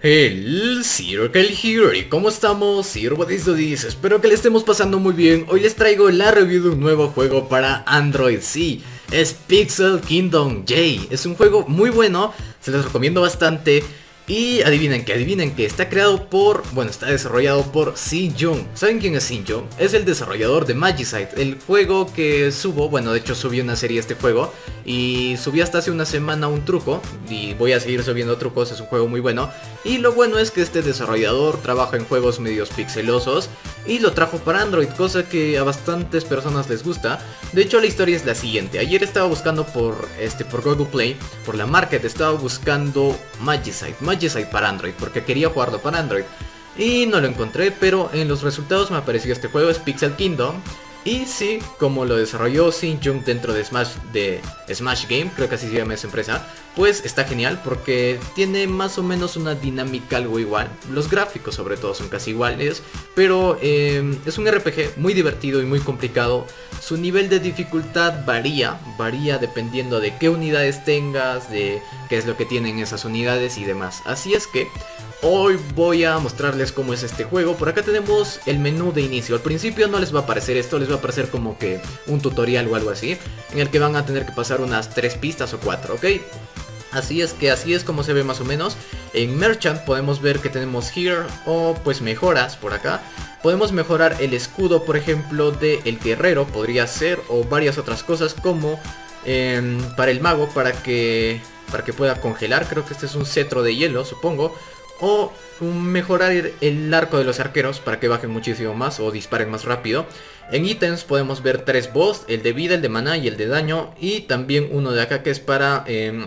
El Circle Hero, ¿y cómo estamos? Sirvadisdodis, espero que le estemos pasando muy bien. Hoy les traigo la review de un nuevo juego para Android. Sí, es Pixel Kingdom J. Es un juego muy bueno, se los recomiendo bastante. Y adivinen que está creado por, bueno, está desarrollado por Shin Jung. ¿Saben quién es Shin Jung? Es el desarrollador de Magicite, el juego que subo, bueno, de hecho subí una serie de este juego y subí hasta hace una semana un truco y voy a seguir subiendo trucos, es un juego muy bueno. Y lo bueno es que este desarrollador trabaja en juegos medios pixelosos y lo trajo para Android, cosa que a bastantes personas les gusta. De hecho la historia es la siguiente: ayer estaba buscando por Google Play, por la Market, estaba buscando Magicite para Android, porque quería jugarlo para Android y no lo encontré, pero en los resultados me apareció este juego, es Pixel Kingdom. Y sí, como lo desarrolló Shin Jung dentro de Smash Game, creo que así se llama esa empresa, pues está genial porque tiene más o menos una dinámica algo igual. Los gráficos sobre todo son casi iguales, pero es un RPG muy divertido y muy complicado. Su nivel de dificultad varía dependiendo de qué unidades tengas, de qué es lo que tienen esas unidades y demás. Así es que hoy voy a mostrarles cómo es este juego. Por acá tenemos el menú de inicio. Al principio no les va a aparecer esto, les va a aparecer como que un tutorial o algo así, en el que van a tener que pasar unas 3 pistas o 4, ¿ok? Así es como se ve más o menos. En Merchant podemos ver que tenemos Here o pues mejoras por acá. Podemos mejorar el escudo, por ejemplo, del guerrero, podría ser, o varias otras cosas como para el mago, para que pueda congelar. Creo que este es un cetro de hielo, supongo. O mejorar el arco de los arqueros para que bajen muchísimo más o disparen más rápido. En ítems podemos ver 3 boss, el de vida, el de maná y el de daño. Y también uno de acá que es para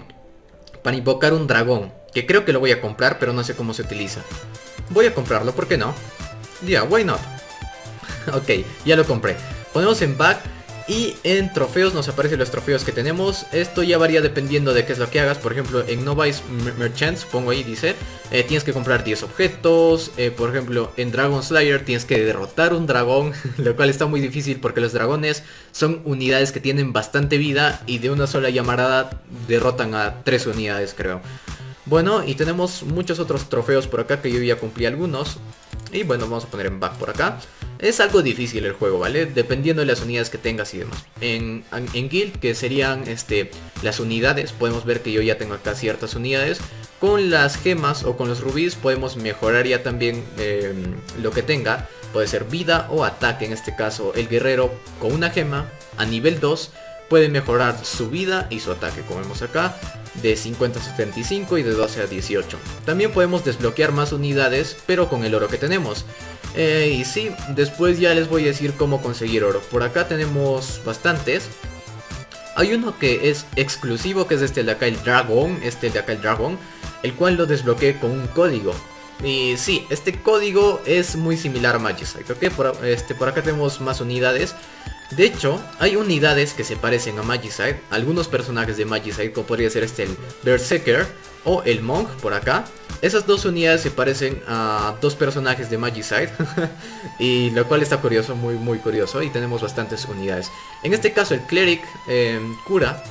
invocar un dragón, que creo que lo voy a comprar, pero no sé cómo se utiliza. Voy a comprarlo, ¿por qué no? Ya, why not? Ok, ya lo compré. Ponemos en back. Y en trofeos nos aparecen los trofeos que tenemos. Esto ya varía dependiendo de qué es lo que hagas. Por ejemplo, en Novice Merchant, supongo ahí dice, tienes que comprar 10 objetos. Por ejemplo, en Dragon Slayer tienes que derrotar un dragón, lo cual está muy difícil porque los dragones son unidades que tienen bastante vida y de una sola llamarada derrotan a 3 unidades, creo. Bueno, y tenemos muchos otros trofeos por acá que yo ya cumplí algunos. Y bueno, vamos a poner en back por acá. Es algo difícil el juego, ¿vale? Dependiendo de las unidades que tengas y demás. En Guild, que serían las unidades, podemos ver que yo ya tengo acá ciertas unidades. Con las gemas o con los rubíes podemos mejorar ya también lo que tenga. Puede ser vida o ataque. En este caso, el guerrero con una gema a nivel 2 puede mejorar su vida y su ataque, como vemos acá, de 50 a 75 y de 12 a 18. También podemos desbloquear más unidades, pero con el oro que tenemos. Y sí, después ya les voy a decir cómo conseguir oro. Por acá tenemos bastantes. Hay uno que es exclusivo, que es este de acá, el dragón. El cual lo desbloqueé con un código. Y sí, este código es muy similar a Magicite, ¿ok? Por acá tenemos más unidades. De hecho, hay unidades que se parecen a Magicite. Algunos personajes de Magicite, como podría ser el Berserker o el Monk por acá. Esas dos unidades se parecen a dos personajes de Magicite. Y lo cual está curioso, muy curioso. Y tenemos bastantes unidades. En este caso el Cleric cura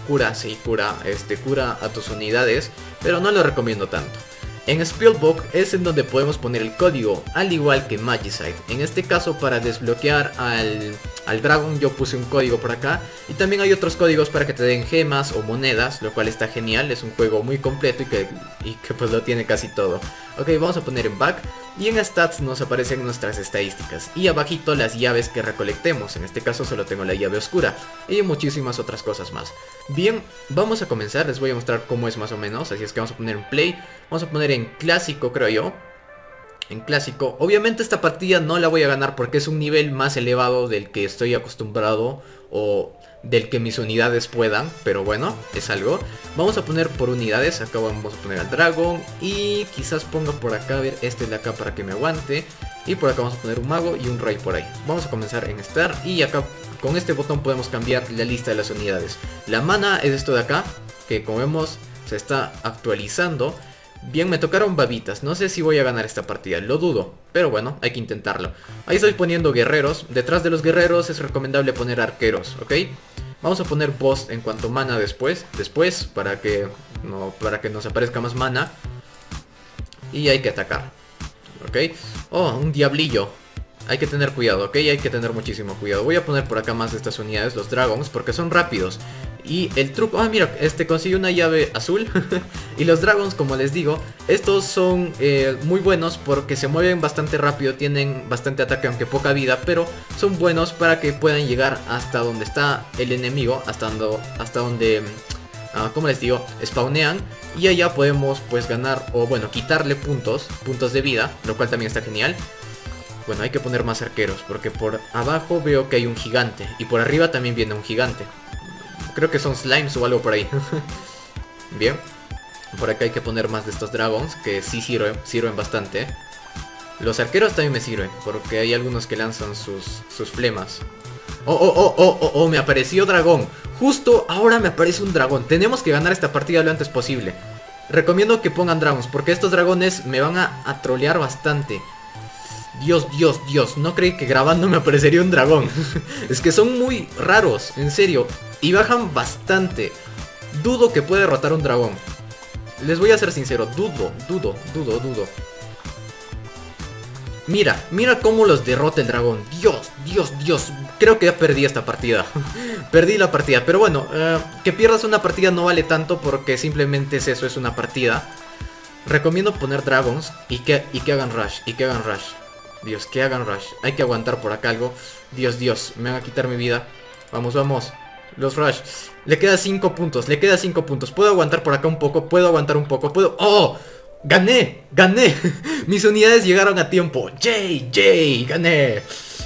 a tus unidades, pero no lo recomiendo tanto. En Spellbook es en donde podemos poner el código, al igual que Magicite. En este caso, para desbloquear al Dragon yo puse un código por acá. Y también hay otros códigos para que te den gemas o monedas, lo cual está genial. Es un juego muy completo y que pues lo tiene casi todo. Ok, vamos a poner en back. Y en stats nos aparecen nuestras estadísticas. Y abajito las llaves que recolectemos. En este caso solo tengo la llave oscura. Y muchísimas otras cosas más. Bien, vamos a comenzar. Les voy a mostrar cómo es más o menos. Así es que vamos a poner en play. Vamos a poner en clásico, creo yo. En clásico. Obviamente esta partida no la voy a ganar porque es un nivel más elevado del que estoy acostumbrado o del que mis unidades puedan, pero bueno, es algo. Vamos a poner por unidades. Acá vamos a poner al dragón y quizás ponga por acá, a ver, este de acá para que me aguante. Y por acá vamos a poner un mago y un rey por ahí. Vamos a comenzar en Start y acá con este botón podemos cambiar la lista de las unidades. La mana es esto de acá, que como vemos se está actualizando. Bien, me tocaron babitas, no sé si voy a ganar esta partida, lo dudo, pero bueno, hay que intentarlo. Ahí estoy poniendo guerreros, detrás de los guerreros es recomendable poner arqueros, ¿ok? Vamos a poner boss en cuanto mana después para que nos aparezca más mana. y hay que atacar. ¿Ok? Oh, un diablillo. Hay que tener cuidado, ¿ok? Hay que tener muchísimo cuidado. Voy a poner por acá más de estas unidades, los dragons, porque son rápidos. Y el truco... Ah, mira, conseguí una llave azul. Y los dragons, como les digo, estos son muy buenos porque se mueven bastante rápido, tienen bastante ataque, aunque poca vida, pero son buenos para que puedan llegar hasta donde está el enemigo, hasta donde como les digo, spawnean. Y allá podemos pues ganar, o bueno, quitarle puntos de vida, lo cual también está genial. Bueno, hay que poner más arqueros, porque por abajo veo que hay un gigante, y por arriba también viene un gigante. Creo que son slimes o algo por ahí. Bien, por acá hay que poner más de estos dragons, que sí sirven bastante. Los arqueros también me sirven, porque hay algunos que lanzan sus flemas. Oh, me apareció dragón. Justo ahora me aparece un dragón. Tenemos que ganar esta partida lo antes posible. Recomiendo que pongan dragons, porque estos dragones me van a trolear bastante. Dios, no creí que grabando me aparecería un dragón. Es que son muy raros, en serio. Y bajan bastante. Dudo que pueda derrotar un dragón. Les voy a ser sincero, dudo. Mira cómo los derrota el dragón. Dios. Creo que ya perdí esta partida. Perdí la partida, pero bueno, que pierdas una partida no vale tanto, porque simplemente es una partida. Recomiendo poner dragons y que hagan rush, Dios, que hagan rush. Hay que aguantar por acá algo. Dios, me van a quitar mi vida. Vamos. Los rush. Le queda 5 puntos, Puedo aguantar por acá un poco, puedo... ¡Oh! ¡Gané! Mis unidades llegaron a tiempo. ¡Yay! ¡Gané!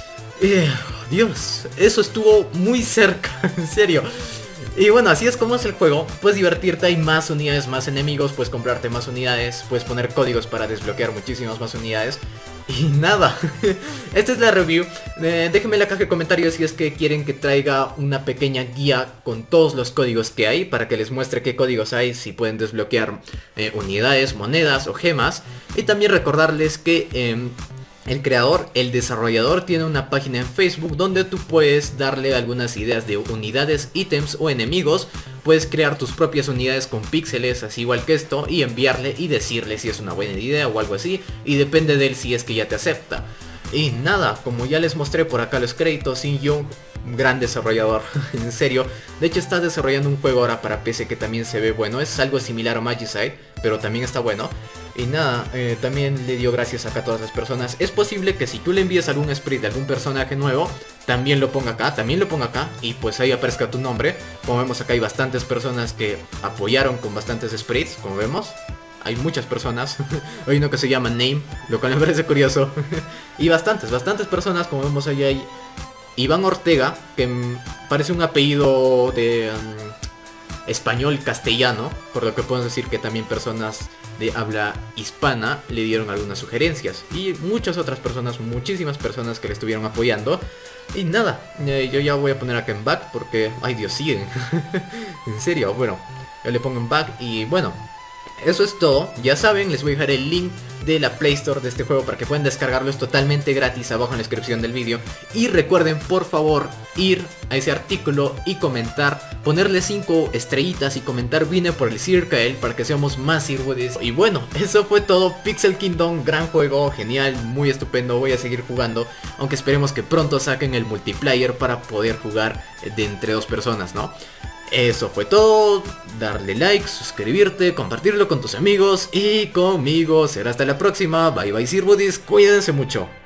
Dios, eso estuvo muy cerca, en serio. Y bueno, así es como es el juego. Puedes divertirte, hay más unidades, más enemigos. Puedes comprarte más unidades, puedes poner códigos para desbloquear muchísimas más unidades. Y nada, esta es la review. Déjenme en la caja de comentarios si es que quieren que traiga una pequeña guía con todos los códigos que hay, para que les muestre qué códigos hay, si pueden desbloquear unidades, monedas o gemas. Y también recordarles que el creador, el desarrollador, tiene una página en Facebook donde tú puedes darle algunas ideas de unidades, ítems o enemigos. Puedes crear tus propias unidades con píxeles, así igual que esto, y enviarle y decirle si es una buena idea o algo así. Y depende de él si es que ya te acepta. Y nada, como ya les mostré por acá los créditos, Sin Young, gran desarrollador, en serio. De hecho está desarrollando un juego ahora para PC que también se ve bueno. Es algo similar a Magicide, pero también está bueno. Y nada, también le dio gracias acá a todas las personas. Es posible que si tú le envíes algún sprite de algún personaje nuevo, también lo ponga acá, y pues ahí aparezca tu nombre. Como vemos acá hay bastantes personas que apoyaron con bastantes sprites, como vemos. Hay muchas personas. Hay uno que se llama Name, lo cual me parece curioso. Y bastantes personas, como vemos ahí hay Iván Ortega, que parece un apellido de español castellano, por lo que podemos decir que también personas de habla hispana le dieron algunas sugerencias. Y muchas otras personas, muchísimas personas que le estuvieron apoyando. Y nada, yo ya voy a poner acá en back porque, ay Dios, siguen. En serio, bueno, yo le pongo en back y bueno, eso es todo. Ya saben, les voy a dejar el link de la Play Store de este juego para que puedan descargarlo. Es totalmente gratis abajo en la descripción del vídeo. Y recuerden por favor ir a ese artículo y comentar, ponerle 5 estrellitas y comentar vine por el Circle para que seamos más Earbuddies. Y bueno, eso fue todo. Pixel Kingdom, gran juego, genial, muy estupendo. Voy a seguir jugando, aunque esperemos que pronto saquen el multiplayer para poder jugar de entre 2 personas, ¿no? Eso fue todo, darle like, suscribirte, compartirlo con tus amigos y conmigo. Será hasta la próxima, bye bye Earbuddies, cuídense mucho.